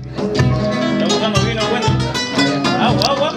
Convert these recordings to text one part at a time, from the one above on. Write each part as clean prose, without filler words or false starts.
¿Está buscando vino bueno? Agua, agua.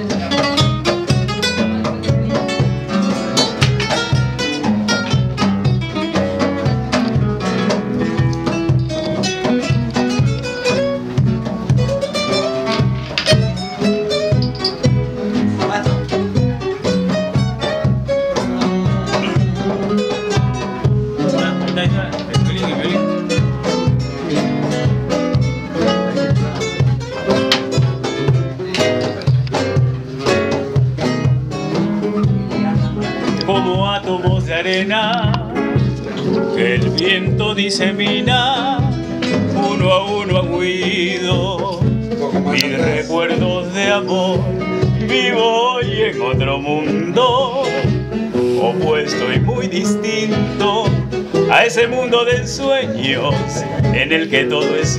Como átomos de arena que el viento disemina, uno a uno han huido mis recuerdos de amor. Vivo hoy en otro mundo, opuesto y muy distinto a ese mundo de ensueños en el que todo es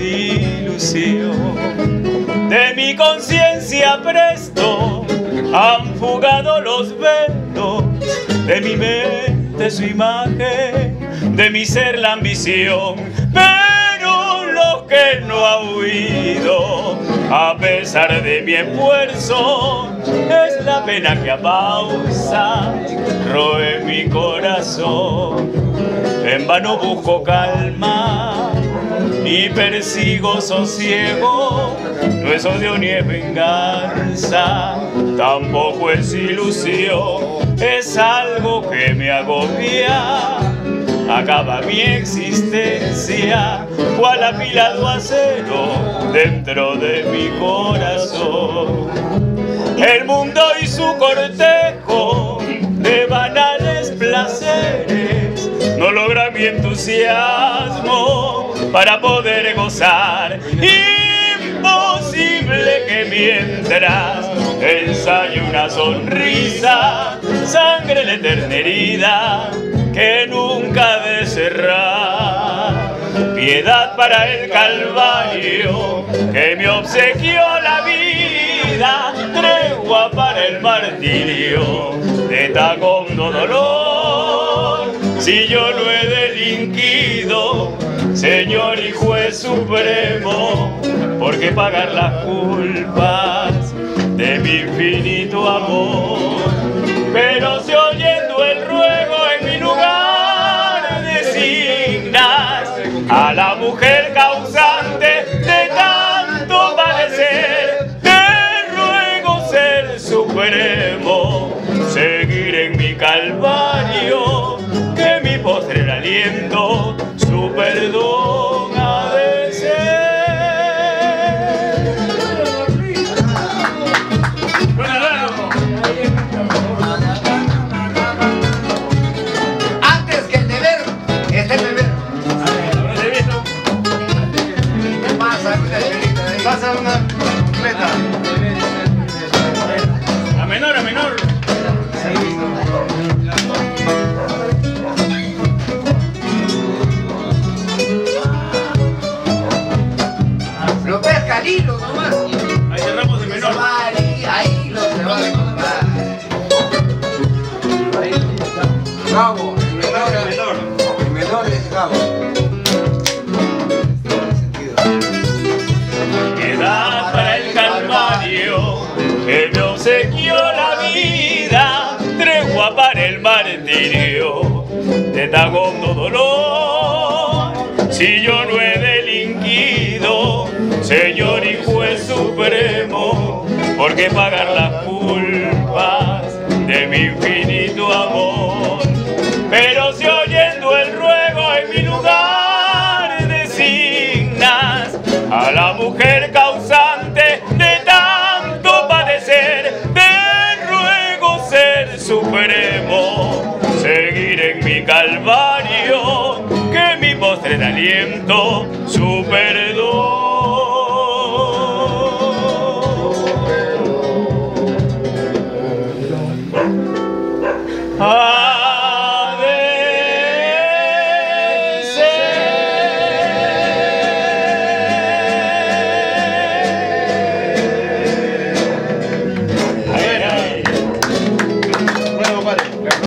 ilusión. De mi conciencia presto han fugado los velos, de mi mente su imagen, de mi ser la ambición. Pero lo que no ha huido, a pesar de mi esfuerzo, es la pena que a pausa roe mi corazón. En vano busco calma y persigo sosiego, no es odio ni es venganza, tampoco es ilusión, es algo que me agobia, acaba mi existencia, cual apilado acero dentro de mi corazón. El mundo y su cortejo de banales placeres no logra mi entusiasmo para poder gozar. Imposible que mientras ensayo una sonrisa sangre la eterna herida que nunca ha de cerrar. Piedad para el calvario que me obsequió la vida, tregua para el martirio de tan hondo dolor. Si yo no he delinquido, Señor y Juez Supremo, ¿por qué pagar las culpas de mi infinito amor? Pero si oyendo el ruego en mi lugar designas a la mujer causante de tanto padecer, te ruego ser supremo, seguir en mi calvario, que mi postrer aliento su perdón ha de ser. Antes que el deber es el deber. Pasa una completa. A menor, a menor. Lo pesca al hilo nomás. Ahí cerramos el menor. Ahí lo se va a encontrar. Gabo, el menor. El menor es Gabo. Piedad para el calvario que me obsequió la vida, tregua para el martirio de tan hondo dolor. Si yo no he delinquido, Señor y Juez Supremo, ¿por qué pagar las culpas de mi infinito amor? Pero si oyendo el ruego en mi lugar designas a la mujer causante de tanto padecer, te ruego ser supremo, seguir en mi calvario, que mi postrer aliento su perdón